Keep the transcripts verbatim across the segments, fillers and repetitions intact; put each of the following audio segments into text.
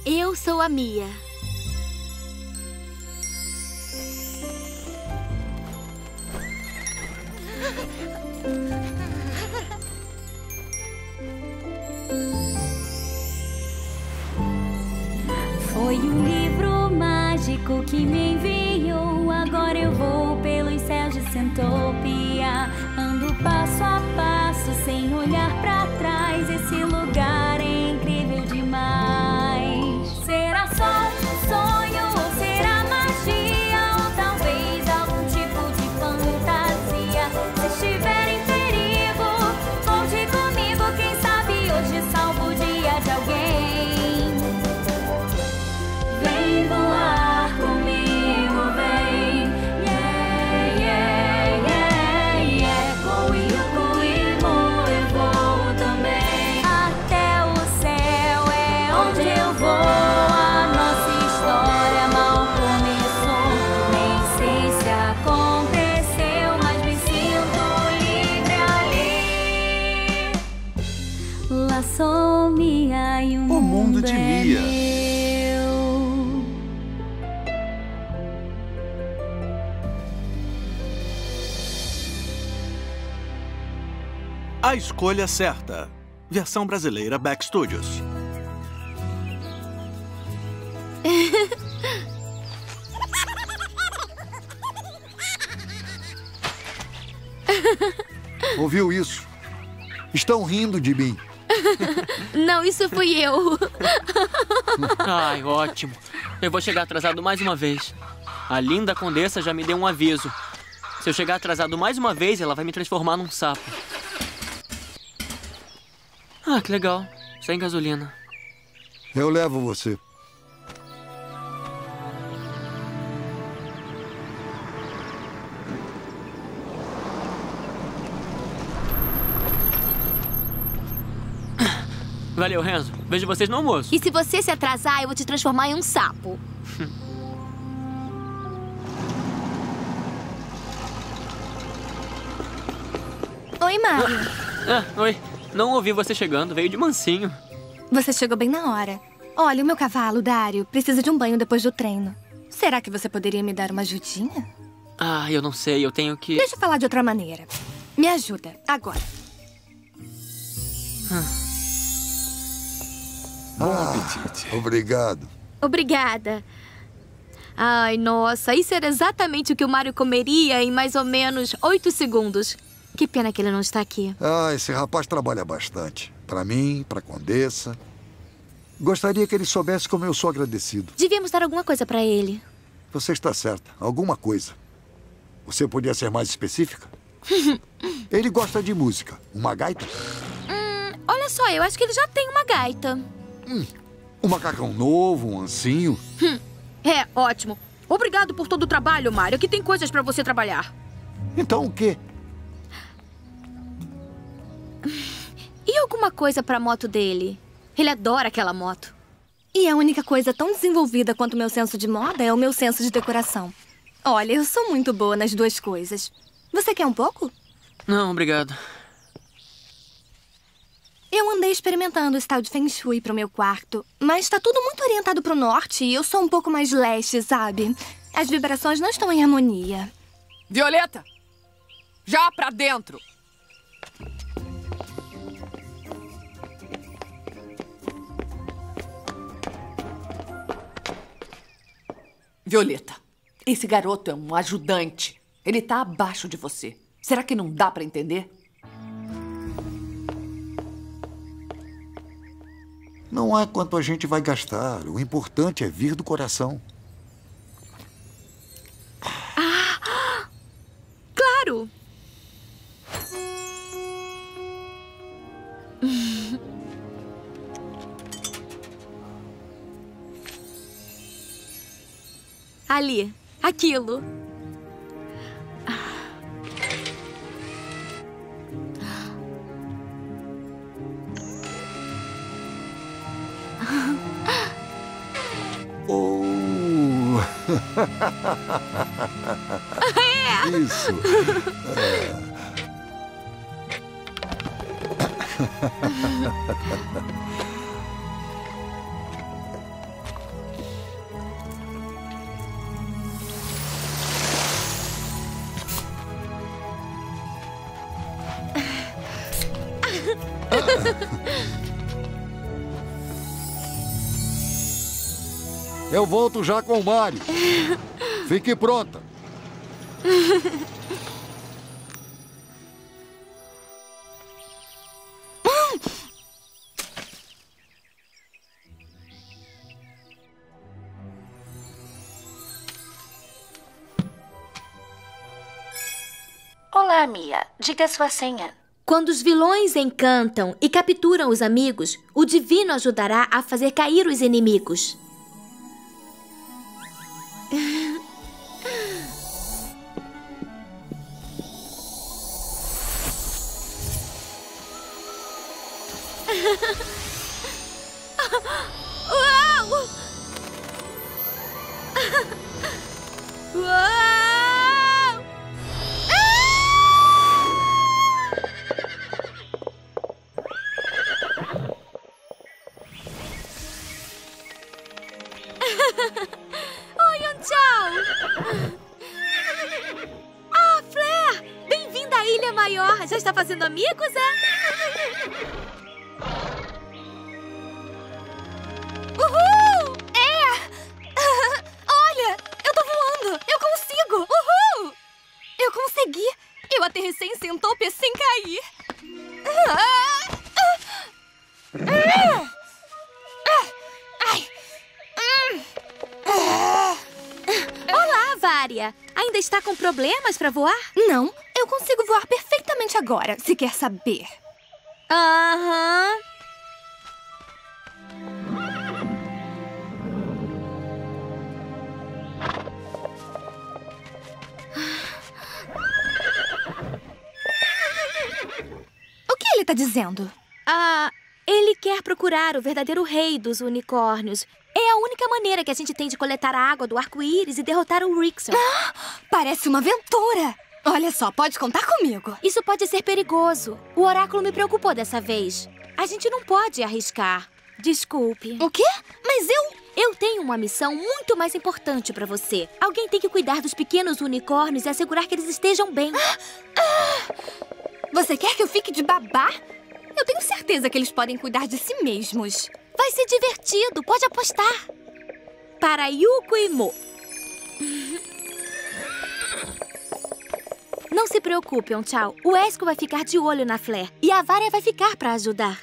Eu sou a Mia. Foi o livro mágico que me enviou. Agora eu vou pelos céus de Centopia. Ando passo a passo sem olhar pra trás. Esse lugar é incrível demais. Será só um sonho ou será magia? Ou talvez algum tipo de fantasia? Se estiver em perigo, volte comigo. Quem sabe hoje salvo o dia de alguém. Vem voar comigo, vem. Yeah, yeah, yeah, yeah. Com o Yuko e Mo eu vou também. Até o céu é onde eu vou. A nossa história mal começou. Nem sei se aconteceu, mas me sinto livre ali. Lá sou Mia e o O mundo de é Mia. meu. A Escolha Certa. Versão brasileira Back Studios. Ouviu isso? Estão rindo de mim. Não, isso fui eu. Ai, ótimo. Eu vou chegar atrasado mais uma vez. A linda condessa já me deu um aviso. Se eu chegar atrasado mais uma vez, ela vai me transformar num sapo. Ah, que legal. Sem gasolina. Eu levo você. Valeu, Renzo. Vejo vocês no almoço. E se você se atrasar, eu vou te transformar em um sapo. Oi, Mário. Ah, oi. Não ouvi você chegando. Veio de mansinho. Você chegou bem na hora. Olha, o meu cavalo, Dário, precisa de um banho depois do treino. Será que você poderia me dar uma ajudinha? Ah, eu não sei. Eu tenho que... Deixa eu falar de outra maneira. Me ajuda, agora. Bom apetite. Obrigado. Obrigada. Ai, nossa, isso era exatamente o que o Mário comeria em mais ou menos oito segundos. Que pena que ele não está aqui. Ah, esse rapaz trabalha bastante. Pra mim, pra Condessa. Gostaria que ele soubesse como eu sou agradecido. Devíamos dar alguma coisa pra ele. Você está certa. Alguma coisa. Você podia ser mais específica? Ele gosta de música. Uma gaita? Hum, olha só, eu acho que ele já tem uma gaita. Hum, um macacão novo, um ancinho. Hum, é, ótimo. Obrigado por todo o trabalho, Mário. Aqui tem coisas pra você trabalhar. Então o quê? E alguma coisa pra moto dele? Ele adora aquela moto. E a única coisa tão desenvolvida quanto o meu senso de moda é o meu senso de decoração. Olha, eu sou muito boa nas duas coisas. Você quer um pouco? Não, obrigado. Eu andei experimentando esse tal de Feng Shui pro meu quarto, mas tá tudo muito orientado pro norte e eu sou um pouco mais leste, sabe? As vibrações não estão em harmonia. Violeta! Já pra dentro! Violeta, esse garoto é um ajudante. Ele tá abaixo de você. Será que não dá pra entender? Não é quanto a gente vai gastar. O importante é vir do coração. Ah! Claro! Ali, aquilo. Oh! É. Isso. É. Eu volto já com o Mário. Fique pronta. Olá, Mia. Diga sua senha. Quando os vilões encantam e capturam os amigos, o divino ajudará a fazer cair os inimigos. Uau! Uau! Oi, tchau! Ah, Flair! Bem-vinda à Ilha Maior! Já está fazendo amigos, é? Uhul! É! Olha! Eu tô voando! Eu consigo! Uhul! Eu consegui! Eu aterrissei em Sentopia sem cair! Ai! Olá, Vária! Ainda está com problemas para voar? Não, eu consigo voar perfeitamente agora, se quer saber. Aham. O que ele tá dizendo? Ah, ele quer procurar o verdadeiro rei dos unicórnios. É a única maneira que a gente tem de coletar a água do arco-íris e derrotar o Rixel. Ah, parece uma aventura! Olha só, pode contar comigo. Isso pode ser perigoso. O oráculo me preocupou dessa vez. A gente não pode arriscar. Desculpe. O quê? Mas eu... Eu tenho uma missão muito mais importante pra você. Alguém tem que cuidar dos pequenos unicórnios e assegurar que eles estejam bem. Ah, ah, você quer que eu fique de babá? Eu tenho certeza que eles podem cuidar de si mesmos. Vai ser divertido, pode apostar. Para Yuko e Mo. Não se preocupe, Tchau. O Esco vai ficar de olho na Flair. E a Vária vai ficar para ajudar.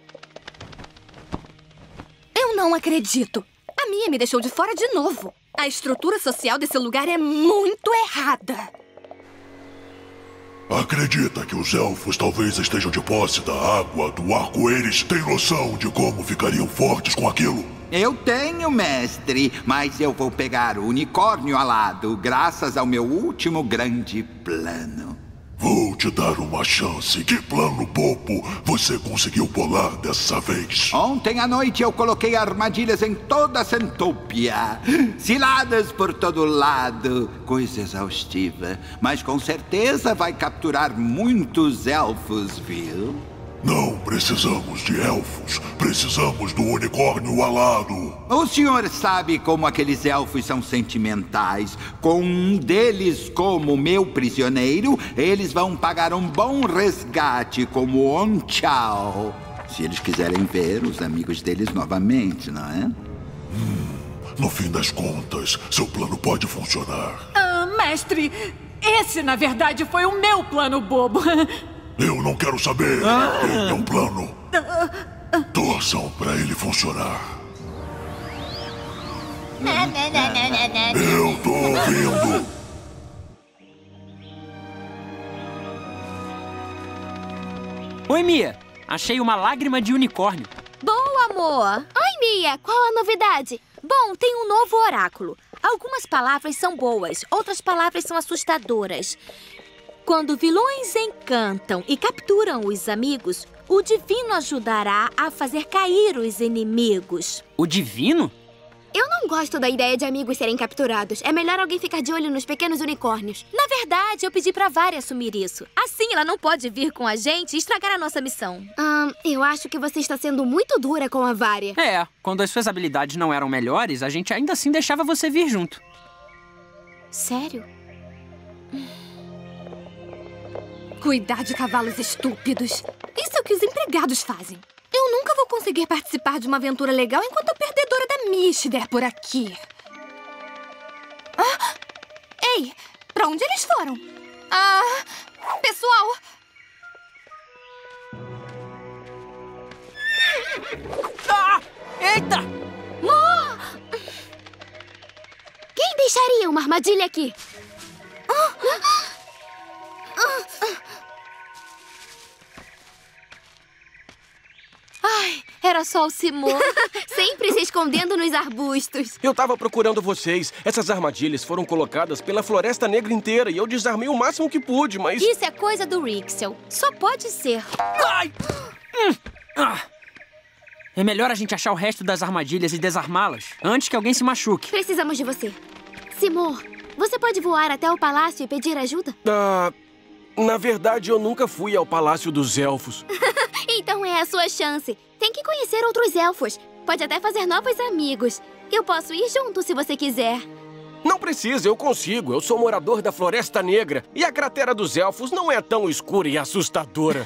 Eu não acredito. A Mia me deixou de fora de novo. A estrutura social desse lugar é muito errada. Acredita que os elfos talvez estejam de posse da água do arco-íris? Tem noção de como ficariam fortes com aquilo? Eu tenho, mestre, mas eu vou pegar o unicórnio alado graças ao meu último grande plano. Vou te dar uma chance. Que plano bobo você conseguiu bolar dessa vez? Ontem à noite eu coloquei armadilhas em toda a Sentopia. Ciladas por todo lado. Coisa exaustiva. Mas com certeza vai capturar muitos elfos, viu? Não precisamos de elfos. Precisamos do unicórnio alado. O senhor sabe como aqueles elfos são sentimentais. Com um deles como meu prisioneiro, eles vão pagar um bom resgate como Onchao. Se eles quiserem ver os amigos deles novamente, não é? Hum, no fim das contas, seu plano pode funcionar. Ah, mestre, esse na verdade foi o meu plano bobo. Eu não quero saber. Ah. Ele é um plano. Torçam pra ele funcionar. Eu tô ouvindo. Oi, Mia. Achei uma lágrima de unicórnio. Boa, amor. Oi, Mia. Qual a novidade? Bom, tem um novo oráculo. Algumas palavras são boas, outras palavras são assustadoras. Quando vilões encantam e capturam os amigos, o divino ajudará a fazer cair os inimigos. O divino? Eu não gosto da ideia de amigos serem capturados. É melhor alguém ficar de olho nos pequenos unicórnios. Na verdade, eu pedi pra Vária assumir isso. Assim, ela não pode vir com a gente e estragar a nossa missão. Ah, eu acho que você está sendo muito dura com a Vária. É, quando as suas habilidades não eram melhores, a gente ainda assim deixava você vir junto. Sério? Cuidar de cavalos estúpidos. Isso é o que os empregados fazem. Eu nunca vou conseguir participar de uma aventura legal enquanto a perdedora da Mia estiver por aqui. Ah! Ei, pra onde eles foram? Ah, pessoal... Ah! Eita! Mo! Quem deixaria uma armadilha aqui? Ah! Ah! Ai, era só o Simon. Sempre se escondendo nos arbustos. Eu tava procurando vocês. Essas armadilhas foram colocadas pela Floresta Negra inteira e eu desarmei o máximo que pude, mas... Isso é coisa do Rixel. Só pode ser. Ai! Hum. Ah. É melhor a gente achar o resto das armadilhas e desarmá-las antes que alguém se machuque. Precisamos de você. Simon, você pode voar até o palácio e pedir ajuda? Ah, na verdade, eu nunca fui ao Palácio dos Elfos. Então é a sua chance. Tem que conhecer outros elfos. Pode até fazer novos amigos. Eu posso ir junto se você quiser. Não precisa, eu consigo. Eu sou morador da Floresta Negra. E a cratera dos elfos não é tão escura e assustadora.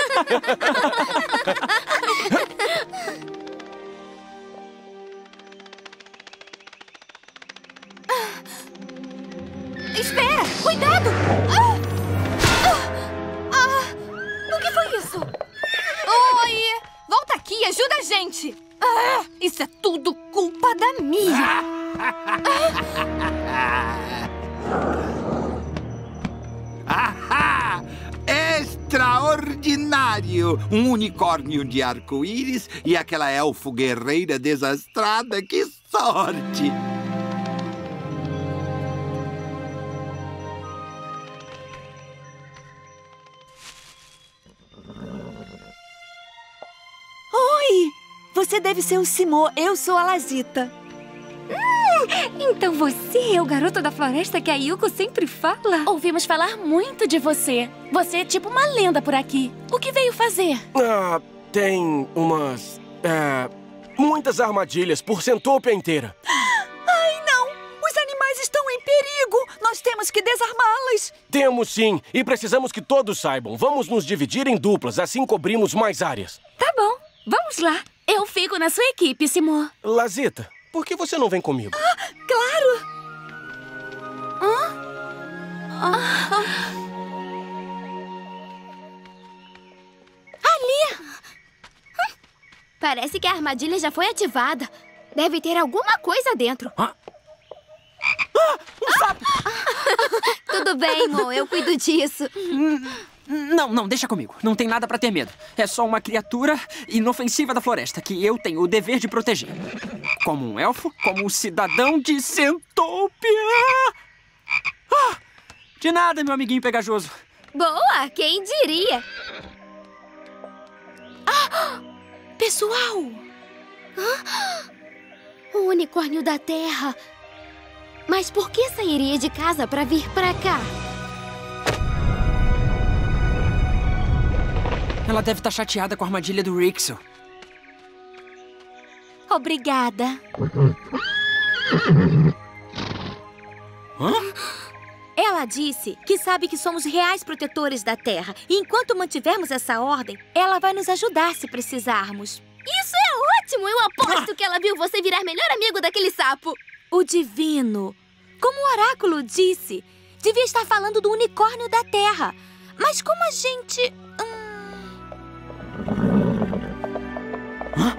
Espera! Cuidado! Ah! Ah! Ah! O que foi isso? Oi! Volta aqui e ajuda a gente! Ah! Isso é tudo culpa da Mia! Ah! Extraordinário! Um unicórnio de arco-íris e aquela elfo guerreira desastrada. Que sorte! Oi! Você deve ser o Simon. Eu sou a Lazita. Hum, então você é o garoto da floresta que a Yuko sempre fala? Ouvimos falar muito de você. Você é tipo uma lenda por aqui. O que veio fazer? Ah, tem umas... É, muitas armadilhas por Centópia inteira. Ai, não! Os animais estão em perigo! Nós temos que desarmá-las! Temos sim, e precisamos que todos saibam. Vamos nos dividir em duplas, assim cobrimos mais áreas. Tá bom, vamos lá. Eu fico na sua equipe, Simon. Lazita, por que você não vem comigo? Ah, claro! Hã? Ah. Ali! Hum. Parece que a armadilha já foi ativada. Deve ter alguma coisa dentro. Ah. Ah, um sapo! Tudo bem, Mo, eu cuido disso. Não, não, deixa comigo. Não tem nada pra ter medo. É só uma criatura inofensiva da floresta que eu tenho o dever de proteger. Como um elfo, como um cidadão de Centópia. Ah, de nada, meu amiguinho pegajoso. Boa, quem diria? Ah, pessoal! Ah, o unicórnio da terra. Mas por que sairia de casa pra vir pra cá? Ela deve estar chateada com a armadilha do Rixel. Obrigada. Hã? Ela disse que sabe que somos reais protetores da Terra. E enquanto mantivermos essa ordem, ela vai nos ajudar se precisarmos. Isso é ótimo! Eu aposto ah. que ela viu você virar melhor amigo daquele sapo. O divino. Como o oráculo disse, devia estar falando do unicórnio da Terra. Mas como a gente... Hum... Hã?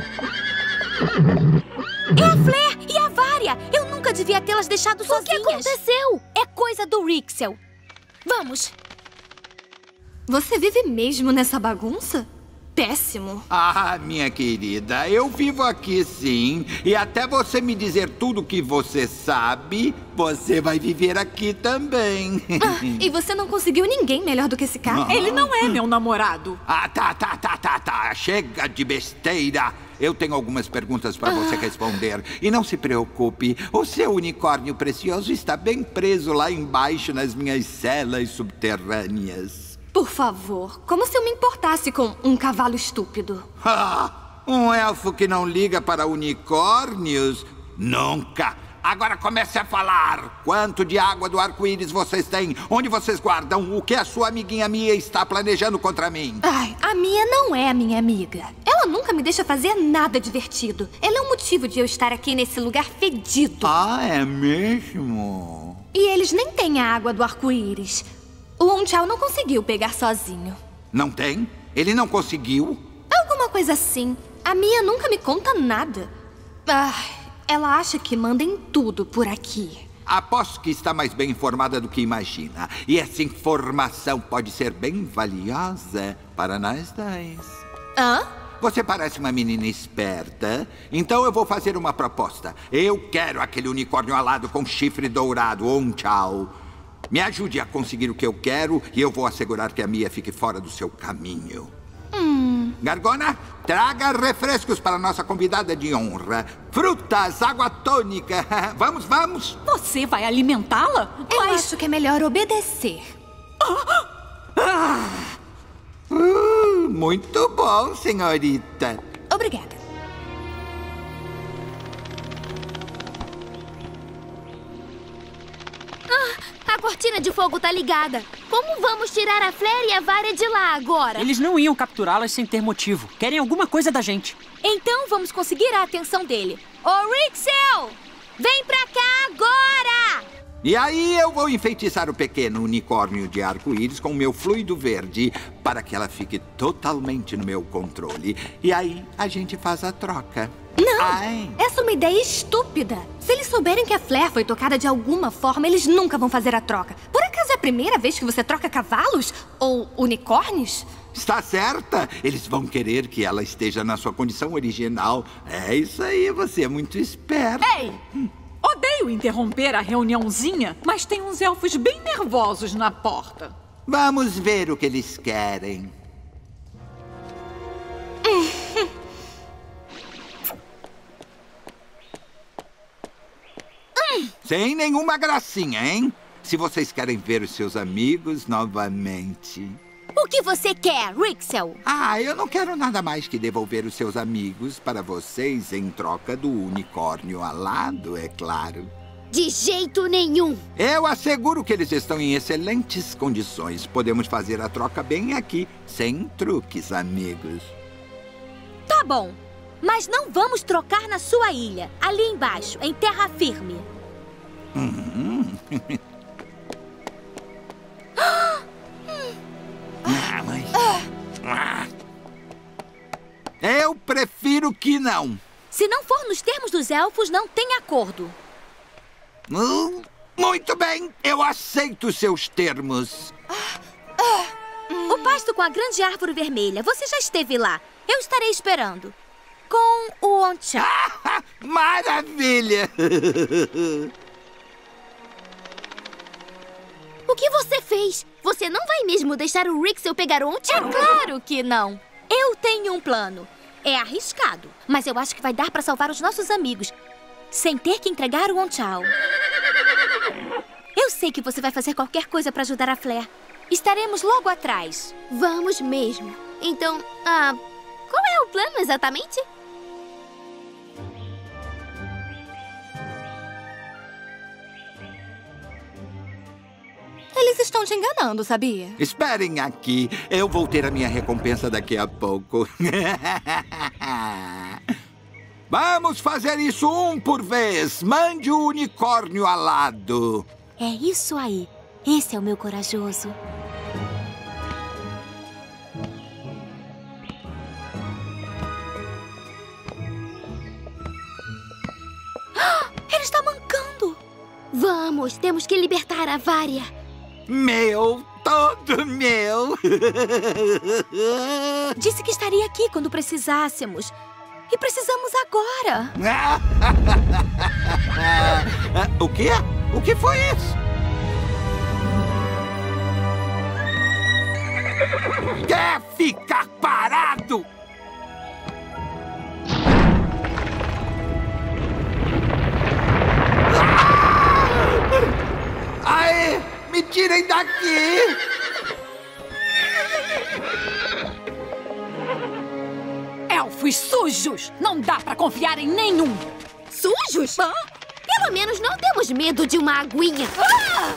É a Flair e a Vária! Eu nunca devia tê-las deixado sozinhas. O que aconteceu? É coisa do Rixel. Vamos. Você vive mesmo nessa bagunça? Péssimo. Ah, minha querida, eu vivo aqui sim. E até você me dizer tudo o que você sabe, você vai viver aqui também. Ah, e você não conseguiu ninguém melhor do que esse cara? Ah. Ele não é meu namorado. Ah, tá, tá, tá, tá, tá. Chega de besteira. Eu tenho algumas perguntas para ah. você responder. E não se preocupe, o seu unicórnio precioso está bem preso lá embaixo nas minhas celas subterrâneas. Por favor, como se eu me importasse com um cavalo estúpido. Ah, um elfo que não liga para unicórnios? Nunca! Agora comece a falar. Quanto de água do arco-íris vocês têm? Onde vocês guardam? O que a sua amiguinha Mia está planejando contra mim? Ai, a Mia não é minha amiga. Ela nunca me deixa fazer nada divertido. Ela é o motivo de eu estar aqui nesse lugar fedido. Ah, é mesmo? E eles nem têm a água do arco-íris. O Onchao não conseguiu pegar sozinho. Não tem? Ele não conseguiu? Alguma coisa assim. A Mia nunca me conta nada. Ah, ela acha que manda em tudo por aqui. Aposto que está mais bem informada do que imagina. E essa informação pode ser bem valiosa para nós dois. Hã? Você parece uma menina esperta. Então eu vou fazer uma proposta. Eu quero aquele unicórnio alado com chifre dourado, Onchao. Me ajude a conseguir o que eu quero e eu vou assegurar que a Mia fique fora do seu caminho. Hum. Gargona, traga refrescos para nossa convidada de honra. Frutas, água tônica. Vamos, vamos. Você vai alimentá-la? Eu Mas... acho que é melhor obedecer. Ah. Uh, muito bom, senhorita. Obrigada. Ah, a cortina de fogo tá ligada. Como vamos tirar a Flare e a Varia de lá agora? Eles não iam capturá-las sem ter motivo. Querem alguma coisa da gente. Então vamos conseguir a atenção dele. Ô, Rixel! Vem pra cá agora! E aí eu vou enfeitiçar o pequeno unicórnio de arco-íris com o meu fluido verde para que ela fique totalmente no meu controle. E aí a gente faz a troca. Não! Ai. Essa é uma ideia estúpida. Se eles souberem que a Flare foi tocada de alguma forma, eles nunca vão fazer a troca. Por acaso é a primeira vez que você troca cavalos? Ou unicórnios? Está certa? Eles vão querer que ela esteja na sua condição original. É isso aí, você é muito esperta. Ei! Odeio interromper a reuniãozinha, mas tem uns elfos bem nervosos na porta. Vamos ver o que eles querem. Sem nenhuma gracinha, hein? Se vocês querem ver os seus amigos novamente. O que você quer, Rixel? Ah, eu não quero nada mais que devolver os seus amigos para vocês em troca do unicórnio alado, é claro. De jeito nenhum. Eu asseguro que eles estão em excelentes condições. Podemos fazer a troca bem aqui, sem truques, amigos. Tá bom, mas não vamos trocar na sua ilha, ali embaixo, em terra firme. Uhum. Ah, mas... ah. Eu prefiro que não. Se não for nos termos dos elfos, não tem acordo. Hum, muito bem, eu aceito seus termos. O pasto com a grande árvore vermelha, você já esteve lá. Eu estarei esperando. Com o Onchao. Maravilha! O que você fez? Você não vai mesmo deixar o Rixel pegar o Onchao? É claro que não. Eu tenho um plano. É arriscado, mas eu acho que vai dar para salvar os nossos amigos, sem ter que entregar o Onchao. Eu sei que você vai fazer qualquer coisa para ajudar a Flare. Estaremos logo atrás. Vamos mesmo. Então, ah, qual é o plano exatamente? Eles estão te enganando, sabia? Esperem aqui. Eu vou ter a minha recompensa daqui a pouco. Vamos fazer isso um por vez. Mande o unicórnio alado. É isso aí. Esse é o meu corajoso. Ele está mancando. Vamos, temos que libertar a Varia. Meu, todo meu. Disse que estaria aqui quando precisássemos. E precisamos agora. O quê? O que foi isso? Quer ficar parado? Aê! Me tirem daqui! Elfos sujos! Não dá pra confiar em nenhum! Sujos? Hã? Pelo menos não temos medo de uma aguinha. Ah!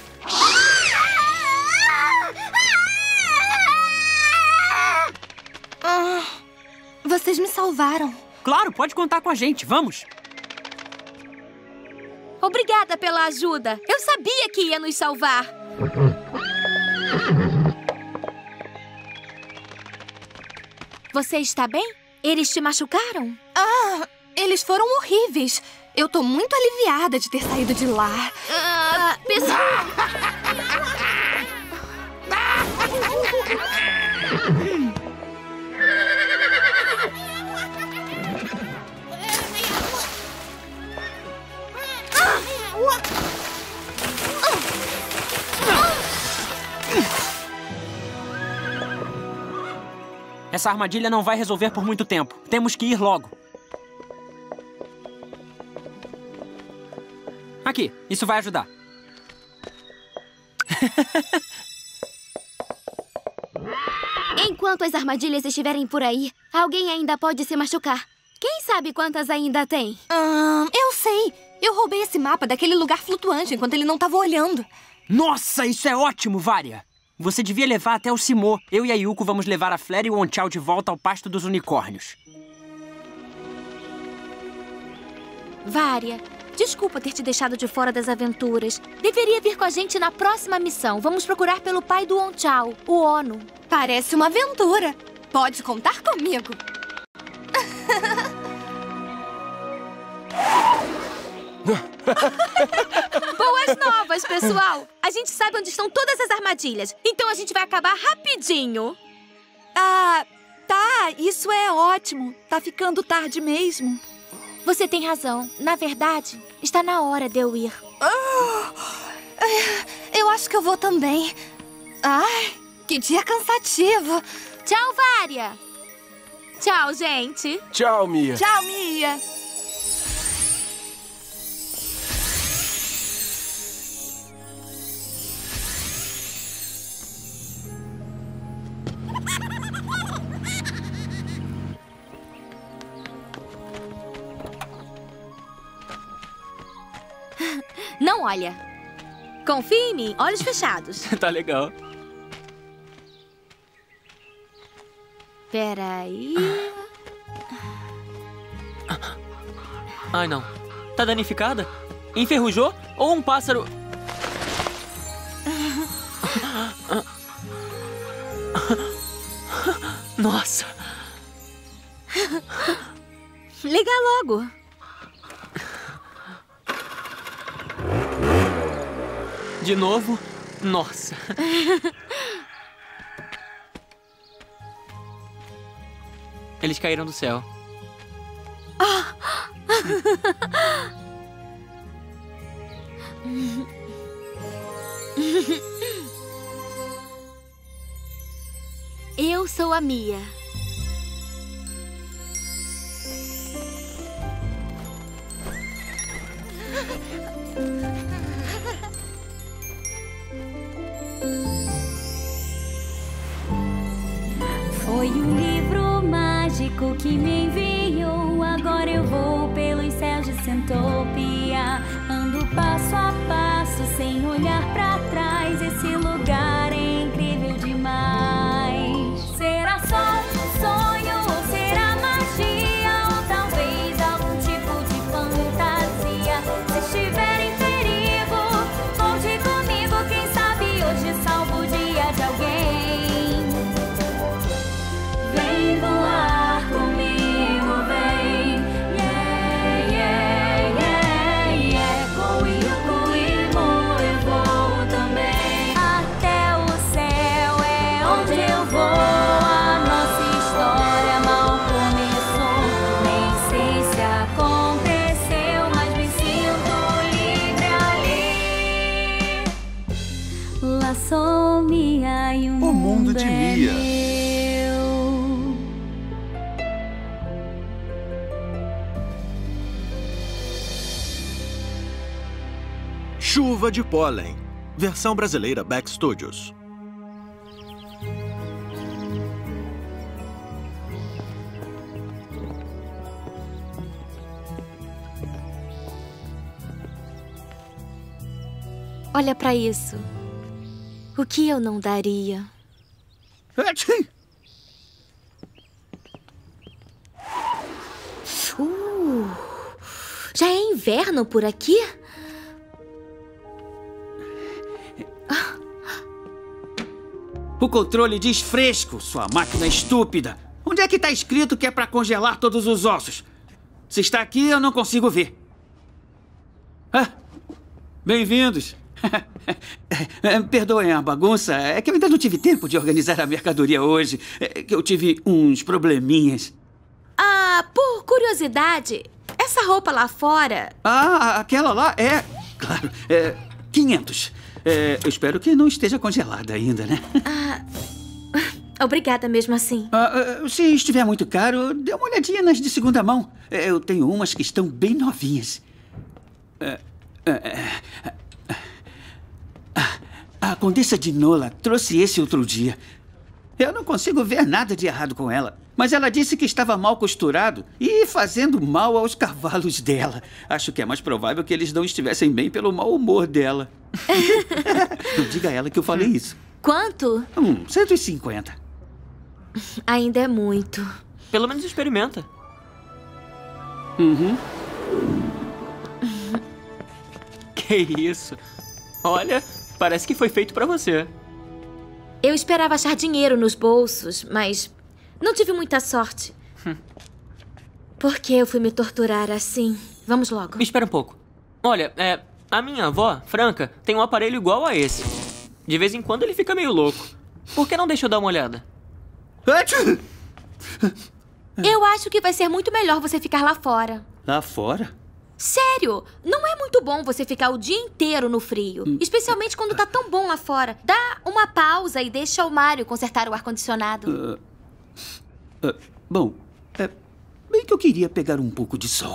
Ah, vocês me salvaram. Claro, pode contar com a gente. Vamos. Obrigada pela ajuda. Eu sabia que ia nos salvar. Você está bem? Eles te machucaram? Ah, eles foram horríveis. Eu tô muito aliviada de ter saído de lá. Ah, pessoal... Essa armadilha não vai resolver por muito tempo. Temos que ir logo. Aqui, isso vai ajudar. Enquanto as armadilhas estiverem por aí, alguém ainda pode se machucar. Quem sabe quantas ainda tem? Hum, eu sei. Eu roubei esse mapa daquele lugar flutuante enquanto ele não estava olhando. Nossa, isso é ótimo, Varia! Você devia levar até o Simô. Eu e a Yuko vamos levar a Flare e o Onchal de volta ao pasto dos unicórnios. Varia, desculpa ter te deixado de fora das aventuras. Deveria vir com a gente na próxima missão. Vamos procurar pelo pai do Onchal, o Ono. Parece uma aventura. Pode contar comigo. Boas novas, pessoal! A gente sabe onde estão todas as armadilhas, então a gente vai acabar rapidinho. Ah, tá, isso é ótimo. Tá ficando tarde mesmo. Você tem razão. Na verdade, está na hora de eu ir. Oh, eu acho que eu vou também. Ai, que dia cansativo. Tchau, Varia. Tchau, gente. Tchau, Mia. Tchau, Mia. Não olha. Confie em mim, olhos fechados. Tá legal. Peraí. Ai, não. Tá danificada? Enferrujou? Ou um pássaro... Nossa. Liga logo. De novo? Nossa. Eles caíram do céu. Ah. Eu sou a Mia. Foi um livro mágico que me enviou. Agora eu vou pelos céus de Centopia. Ando passo a passo sem olhar pra trás. Esse lugar é incrível demais. Será só um sonho ou será magia? Ou talvez algum tipo de fantasia? Se estiver em perigo, conte comigo. Quem sabe hoje salvo o dia de alguém. Vem voar comigo, vem. Yeah, yeah, yeah, yeah. Com Yuko e Mo eu vou também. Até o céu é onde eu vou. A nossa história mal começou. Nem sei se aconteceu, mas me sinto livre ali. Lá sou Mia e o mundo, O mundo de é Mia. meu. Chuva de Pólen. Versão brasileira Back Studios. Olha pra isso. O que eu não daria? Uh, já é inverno por aqui? O controle diz fresco, sua máquina estúpida. Onde é que tá escrito que é pra congelar todos os ossos? Se está aqui, eu não consigo ver. Ah, bem-vindos. Perdoem a bagunça, é que eu ainda não tive tempo de organizar a mercadoria hoje. É que eu tive uns probleminhas. Ah, por curiosidade, essa roupa lá fora... Ah, aquela lá é... Claro, é... quinhentos. É, eu espero que não esteja congelada ainda, né? Ah, obrigada mesmo assim. Ah, se estiver muito caro, dê uma olhadinha nas de segunda mão. Eu tenho umas que estão bem novinhas. Ah, ah, ah, a Condessa de Nola trouxe esse outro dia. Eu não consigo ver nada de errado com ela. Mas ela disse que estava mal costurado e fazendo mal aos cavalos dela. Acho que é mais provável que eles não estivessem bem pelo mau humor dela. Não diga a ela que eu falei isso. Quanto? Hum, cento e cinquenta. Ainda é muito. Pelo menos experimenta. Uhum. Que isso? Olha, parece que foi feito pra você. Eu esperava achar dinheiro nos bolsos, mas não tive muita sorte. Por que eu fui me torturar assim? Vamos logo. Espera um pouco. Olha, é, a minha avó, Franca, tem um aparelho igual a esse. De vez em quando ele fica meio louco. Por que não deixa eu dar uma olhada? Eu acho que vai ser muito melhor você ficar lá fora. Lá fora? Sério, não é muito bom você ficar o dia inteiro no frio. Hum. Especialmente quando tá tão bom lá fora. Dá uma pausa e deixa o Mário consertar o ar-condicionado. Uh, uh, bom, é bem que eu queria pegar um pouco de sol.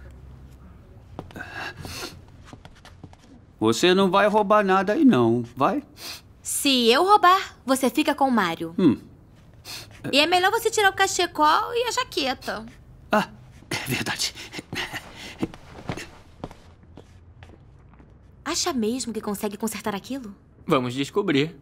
Você não vai roubar nada aí não, vai? Se eu roubar, você fica com o Mário. Hum. E é melhor você tirar o cachecol e a jaqueta. Ah, é verdade. Acha mesmo que consegue consertar aquilo? Vamos descobrir.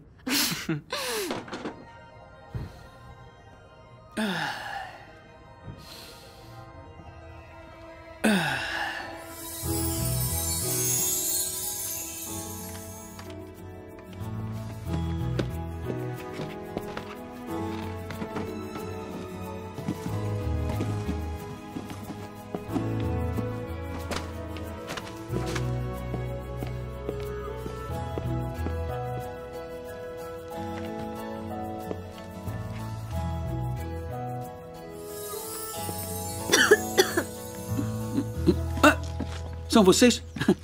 São vocês?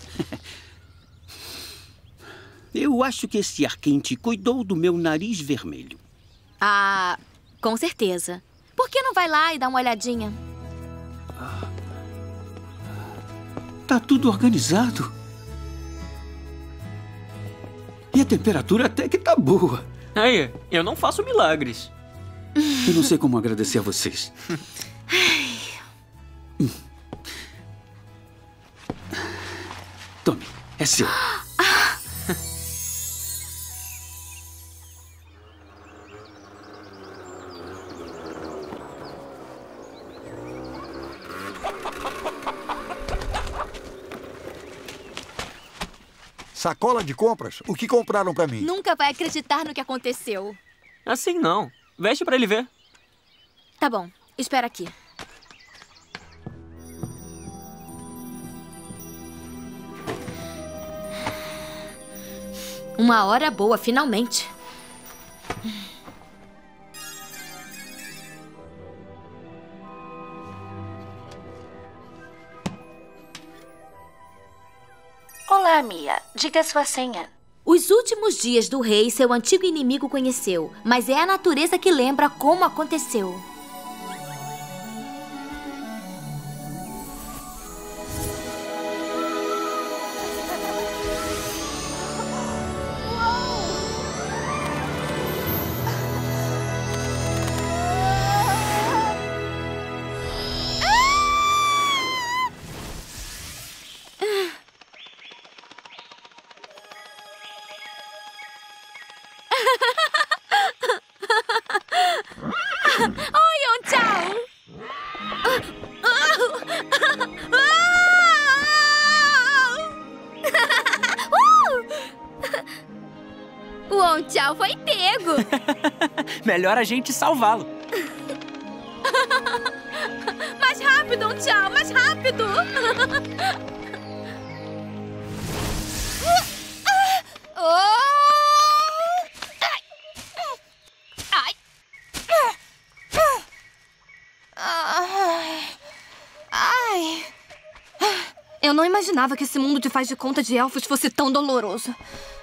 Eu acho que esse ar quente cuidou do meu nariz vermelho. Ah, com certeza. Por que não vai lá e dá uma olhadinha? Tá tudo organizado. E a temperatura até que tá boa. Aí, eu não faço milagres. Eu não sei como agradecer a vocês. Tome, é seu. Sacola de compras? O que compraram pra mim? Nunca vai acreditar no que aconteceu. Assim não. Veste pra ele ver. Tá bom, espera aqui. Uma hora boa, finalmente. Olá, Mia. Diga sua senha. Os últimos dias do rei seu antigo inimigo conheceu, mas é a natureza que lembra como aconteceu. Tchau foi pego. Melhor a gente salvá-lo. Mais rápido, um tchau, mais rápido. Ai. Ai. Ai. Eu não imaginava que esse mundo de faz de conta de elfos fosse tão doloroso.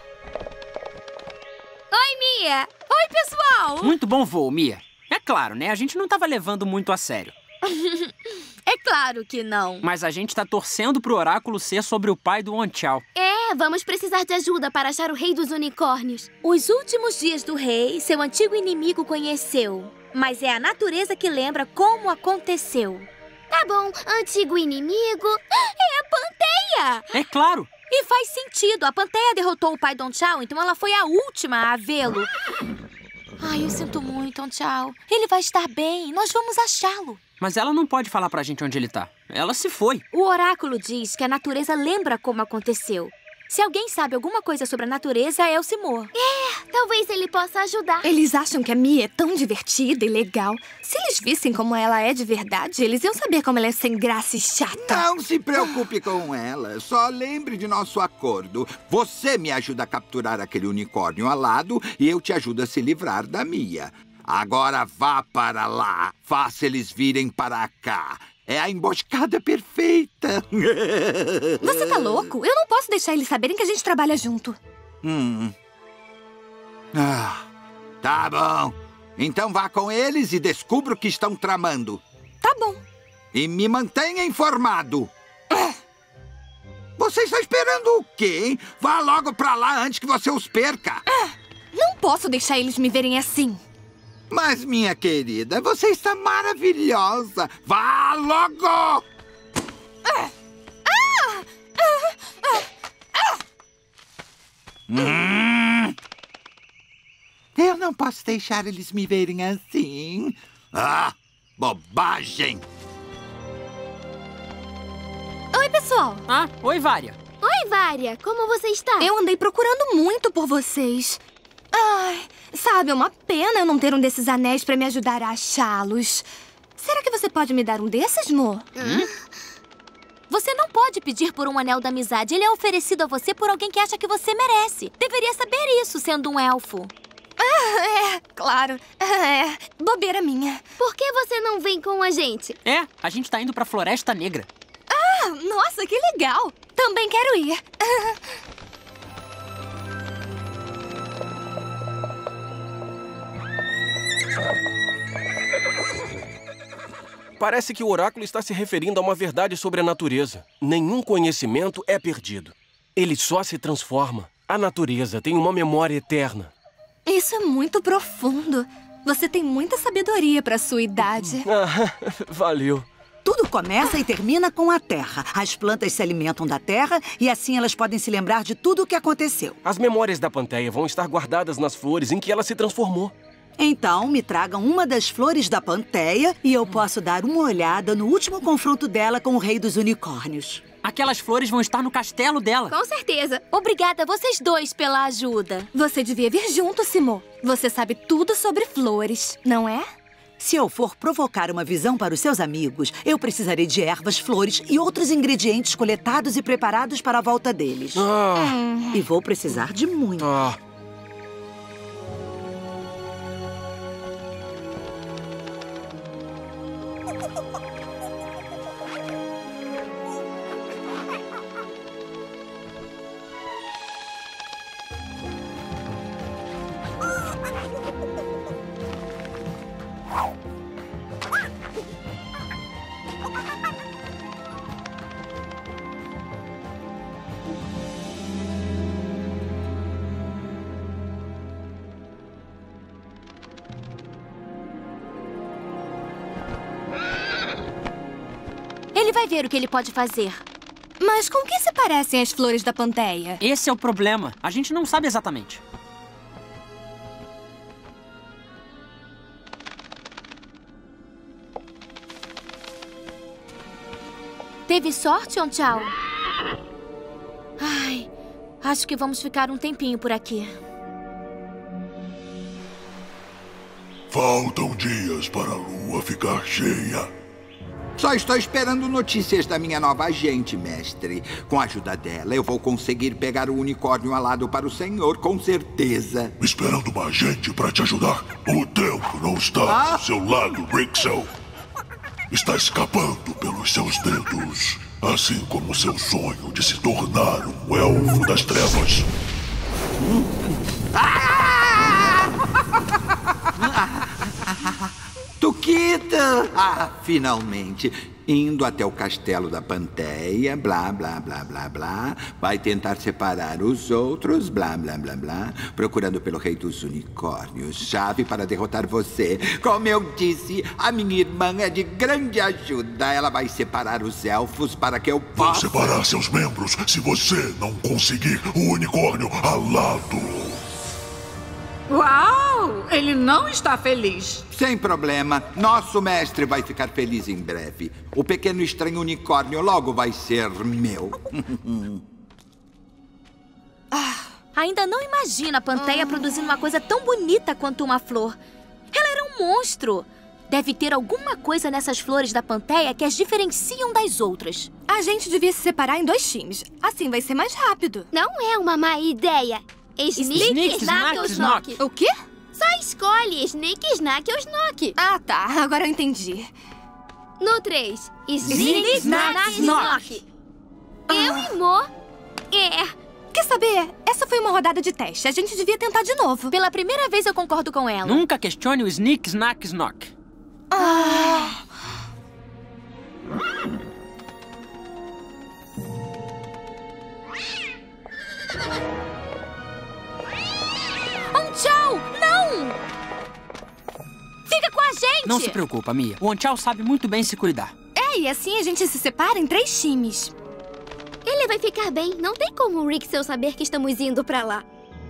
Oi, Mia! Oi, pessoal! Muito bom voo, Mia. É claro, né? A gente não tava levando muito a sério. É claro que não. Mas a gente tá torcendo pro oráculo ser sobre o pai do Onchal. É, vamos precisar de ajuda para achar o rei dos unicórnios. Os últimos dias do rei, seu antigo inimigo conheceu. Mas é a natureza que lembra como aconteceu. Tá bom, antigo inimigo é a Panteia! É claro! E faz sentido, a Panteia derrotou o pai do Onchal, então ela foi a última a vê-lo. Ai, eu sinto muito, Onchal. Ele vai estar bem, nós vamos achá-lo. Mas ela não pode falar pra gente onde ele tá. Ela se foi. O oráculo diz que a natureza lembra como aconteceu. Se alguém sabe alguma coisa sobre a natureza, é o Simor. É, talvez ele possa ajudar. Eles acham que a Mia é tão divertida e legal. Se eles vissem como ela é de verdade, eles iam saber como ela é sem graça e chata. Não se preocupe com ela. Só lembre de nosso acordo. Você me ajuda a capturar aquele unicórnio alado e eu te ajudo a se livrar da Mia. Agora vá para lá. Faça eles virem para cá. É a emboscada perfeita. Você tá louco? Eu não posso deixar eles saberem que a gente trabalha junto. Hum. Ah, tá bom. Então vá com eles e descubra o que estão tramando. Tá bom. E me mantenha informado. Ah. Você está esperando o quê, hein? Vá logo pra lá antes que você os perca. Ah, não posso deixar eles me verem assim. Mas, minha querida, você está maravilhosa. Vá logo! Ah! Ah! Ah! Ah! Ah! Hum. Eu não posso deixar eles me verem assim. Ah, bobagem! Oi, pessoal. Ah, oi, Vária. Oi, Vária. Como você está? Eu andei procurando muito por vocês. Ai, sabe, é uma pena eu não ter um desses anéis pra me ajudar a achá-los. Será que você pode me dar um desses, Mo? Hum? Você não pode pedir por um anel da amizade. Ele é oferecido a você por alguém que acha que você merece. Deveria saber isso, sendo um elfo. Ah, é, claro. É, bobeira minha. Por que você não vem com a gente? É, a gente tá indo pra Floresta Negra. Ah, nossa, que legal. Também quero ir. Parece que o oráculo está se referindo a uma verdade sobre a natureza. Nenhum conhecimento é perdido. Ele só se transforma. A natureza tem uma memória eterna. Isso é muito profundo. Você tem muita sabedoria para sua idade. Ah, valeu. Tudo começa e termina com a terra. As plantas se alimentam da terra e assim elas podem se lembrar de tudo o que aconteceu. As memórias da Panteia vão estar guardadas nas flores em que ela se transformou. Então, me tragam uma das flores da Panteia e eu posso dar uma olhada no último confronto dela com o Rei dos Unicórnios. Aquelas flores vão estar no castelo dela. Com certeza. Obrigada a vocês dois pela ajuda. Você devia vir junto, Simon. Você sabe tudo sobre flores, não é? Se eu for provocar uma visão para os seus amigos, eu precisarei de ervas, flores e outros ingredientes coletados e preparados para a volta deles. Ah. Hum. E vou precisar de muito. Ah. Ele vai ver o que ele pode fazer. Mas com que se parecem as flores da Panteia? Esse é o problema. A gente não sabe exatamente. Teve sorte, Onchal? Ai, acho que vamos ficar um tempinho por aqui. Faltam dias para a lua ficar cheia. Só estou esperando notícias da minha nova agente, mestre. Com a ajuda dela, eu vou conseguir pegar o unicórnio alado para o senhor, com certeza. Esperando uma agente para te ajudar? O tempo não está ah? do seu lado, Rixel. Está escapando pelos seus dedos. Assim como seu sonho de se tornar um elfo das trevas. Tuquita! Ah, finalmente. Indo até o castelo da Panteia, blá, blá, blá, blá, blá. Vai tentar separar os outros, blá, blá, blá, blá. Procurando pelo rei dos unicórnios, chave para derrotar você. Como eu disse, a minha irmã é de grande ajuda. Ela vai separar os elfos para que eu possa... Vou separar seus membros se você não conseguir o unicórnio alado. Uau! Ele não está feliz. Sem problema. Nosso mestre vai ficar feliz em breve. O pequeno estranho unicórnio logo vai ser meu. ah, ainda não imagino a Panteia ah. produzindo uma coisa tão bonita quanto uma flor. Ela era um monstro. Deve ter alguma coisa nessas flores da Panteia que as diferenciam das outras. A gente devia se separar em dois times. Assim vai ser mais rápido. Não é uma má ideia. Sneak, Snack ou Snock. O quê? Só escolhe Sneak, Snack ou Snock. Ah, tá. Agora eu entendi. No três. Sneak, Snack, Snock. Eu e Mo. É. Quer saber? Essa foi uma rodada de teste. A gente devia tentar de novo. Pela primeira vez eu concordo com ela. Nunca questione o Sneak, Snack, Snock. Ah... Tchau! Não! Fica com a gente! Não se preocupa, Mia. O Onchal sabe muito bem se cuidar. É, e assim a gente se separa em três times. Ele vai ficar bem. Não tem como o Rixel saber que estamos indo pra lá.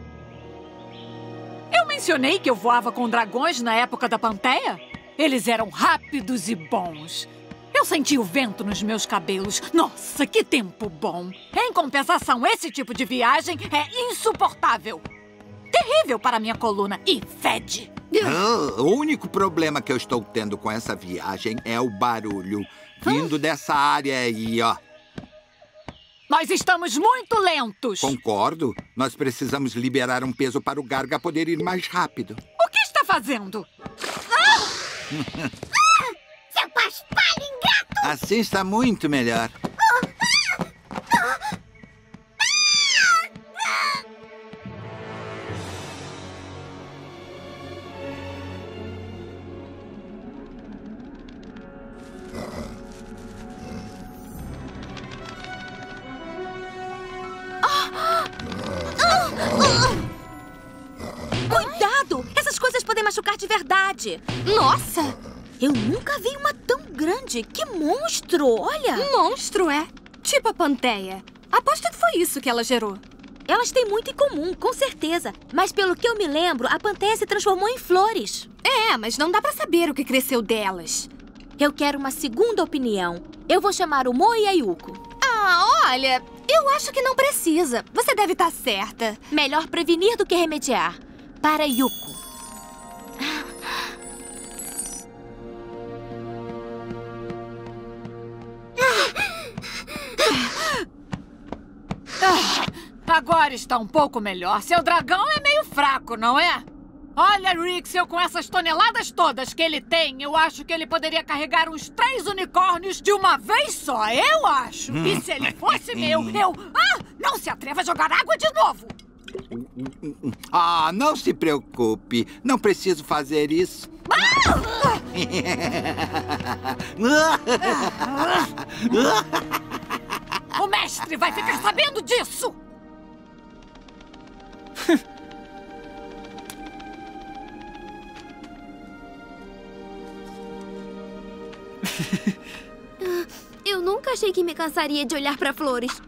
Eu mencionei que eu voava com dragões na época da Panteia. Eles eram rápidos e bons. Eu senti o vento nos meus cabelos. Nossa, que tempo bom! Em compensação, esse tipo de viagem é insuportável. Terrível para minha coluna e fede. Oh, o único problema que eu estou tendo com essa viagem é o barulho. Vindo dessa área aí, ó. Nós estamos muito lentos. Concordo. Nós precisamos liberar um peso para o Garga poder ir mais rápido. O que está fazendo? Ah! Ah! Seu paspalho ingrato! Assim está muito melhor. Cuidado! Essas coisas podem machucar de verdade. Nossa! Eu nunca vi uma tão grande. Que monstro! Olha! Monstro, é? Tipo a Panteia. Aposto que foi isso que ela gerou. Elas têm muito em comum, com certeza. Mas pelo que eu me lembro, a Panteia se transformou em flores. É, mas não dá pra saber o que cresceu delas. Eu quero uma segunda opinião. Eu vou chamar o Mo e a Yuko. Ah, olha, eu acho que não precisa. Você deve estar certa. Melhor prevenir do que remediar. Para Yuko. Agora está um pouco melhor. Seu dragão é meio fraco, não é? Olha, Rixel, com essas toneladas todas que ele tem, eu acho que ele poderia carregar uns três unicórnios de uma vez só, eu acho. E se ele fosse meu, eu... Ah! Não se atreva a jogar água de novo! Ah, não se preocupe. Não preciso fazer isso. Ah! O mestre vai ficar sabendo disso! Eu nunca achei que me cansaria de olhar para flores.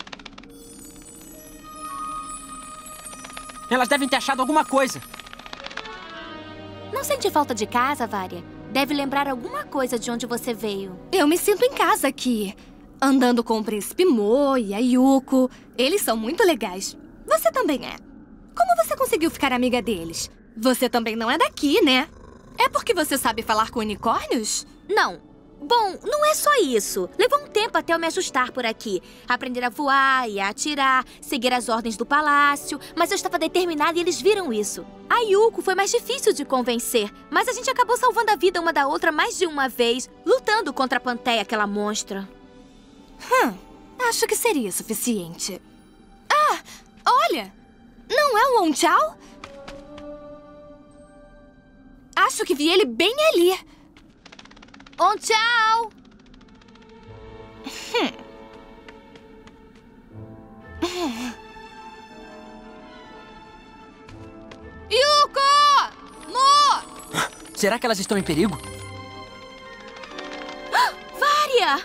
Elas devem ter achado alguma coisa. Não sente falta de casa, Varia? Deve lembrar alguma coisa de onde você veio. Eu me sinto em casa aqui. Andando com o Príncipe Mo e a Yuko. Eles são muito legais. Você também é. Como você conseguiu ficar amiga deles? Você também não é daqui, né? É porque você sabe falar com unicórnios? Não. Bom, não é só isso. Levou um tempo até eu me ajustar por aqui. Aprender a voar e a atirar, seguir as ordens do palácio. Mas eu estava determinada e eles viram isso. A Yuko foi mais difícil de convencer, mas a gente acabou salvando a vida uma da outra mais de uma vez, lutando contra a Panteia, aquela monstra. Hum, acho que seria suficiente. Ah, olha! Não é o Onchal? Acho que vi ele bem ali. Onchal! Hum. Yuko! Mo! Será que elas estão em perigo? Vária!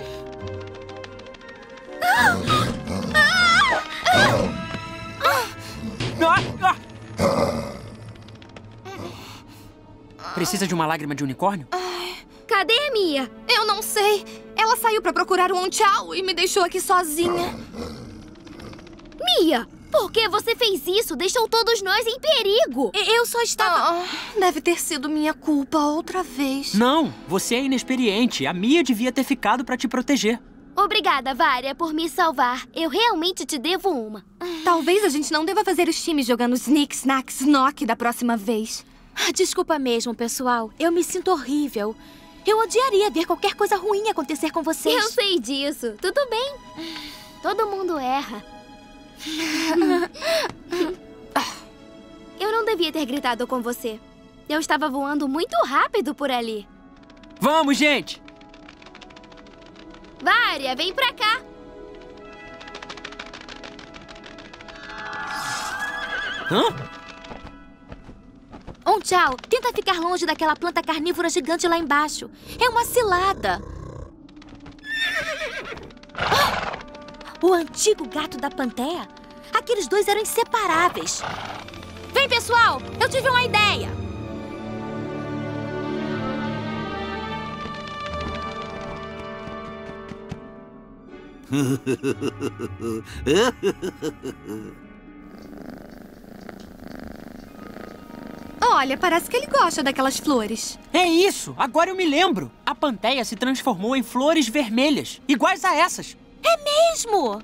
Precisa de uma lágrima de unicórnio? Cadê a Mia? Eu não sei. Ela saiu pra procurar o Onchal e me deixou aqui sozinha. Mia, por que você fez isso? Deixou todos nós em perigo. Eu só estava... Ah, deve ter sido minha culpa outra vez. Não, você é inexperiente. A Mia devia ter ficado pra te proteger. Obrigada, Vária, por me salvar. Eu realmente te devo uma. Talvez a gente não deva fazer os times jogando Snick, Snack, Snock da próxima vez. Desculpa mesmo, pessoal. Eu me sinto horrível. Eu odiaria ver qualquer coisa ruim acontecer com vocês. Eu sei disso. Tudo bem. Todo mundo erra. Eu não devia ter gritado com você. Eu estava voando muito rápido por ali. Vamos, gente! Vária, vem pra cá. Hã? Onchal, tenta ficar longe daquela planta carnívora gigante lá embaixo. É uma cilada. Ah! O antigo gato da Panteia? Aqueles dois eram inseparáveis. Vem, pessoal! Eu tive uma ideia! Olha, parece que ele gosta daquelas flores. É isso! Agora eu me lembro. A Panteia se transformou em flores vermelhas, iguais a essas. É mesmo!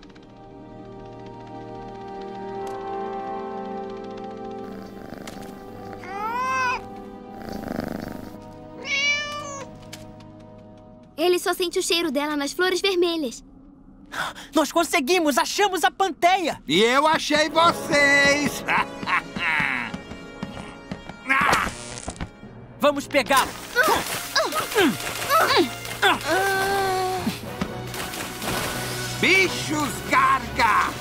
Ele só sente o cheiro dela nas flores vermelhas. Nós conseguimos! Achamos a Panteia! E eu achei vocês! Vamos pegá-lo! Bichos Garga!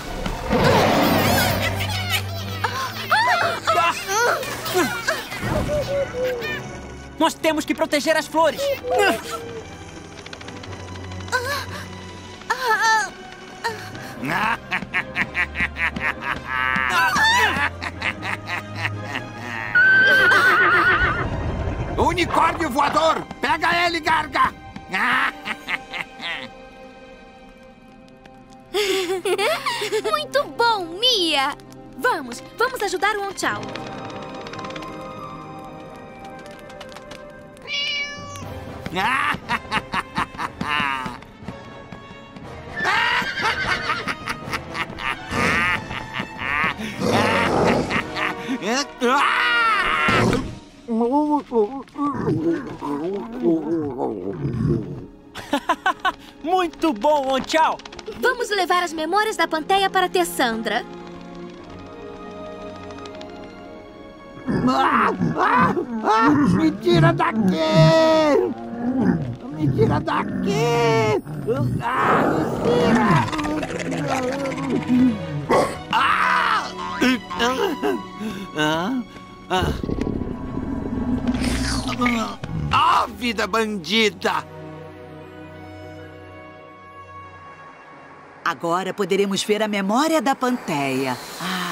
Nós temos que proteger as flores! Unicórnio voador! Pega ele, Garga! Muito bom, Mia! Vamos, vamos ajudar o Onchal. Muito bom, Onchal! Vamos levar as memórias da Panteia para Tessandra. Ah, ah, ah, me tira daqui! Me tira daqui! Ah, me tira! Ah! Ah! Ah! Ah, vida bandida! Agora poderemos ver a memória da Panteia. Ah.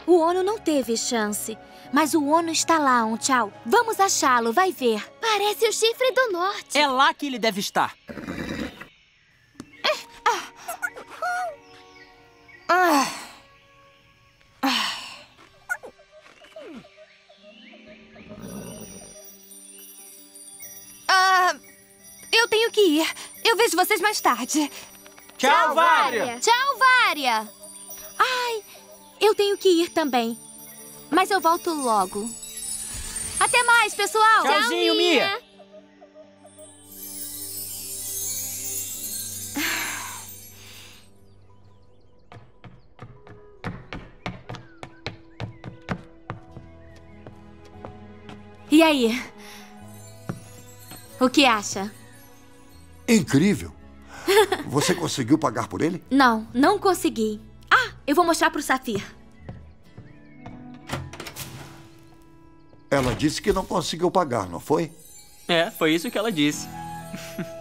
O Ono não teve chance. Mas o Ono está lá, Onchal. Vamos achá-lo, vai ver. Parece o chifre do norte. É lá que ele deve estar. Ah. Ah. Ah, eu tenho que ir. Eu vejo vocês mais tarde. Tchau, Vária. Tchau, Vária. Ai, eu tenho que ir também. Mas eu volto logo. Até mais, pessoal. Tchauzinho, Tchau, Mia. E aí? O que acha? Incrível. Você conseguiu pagar por ele? Não, não consegui. Ah, eu vou mostrar pro Safir. Ela disse que não conseguiu pagar, não foi? É, foi isso que ela disse.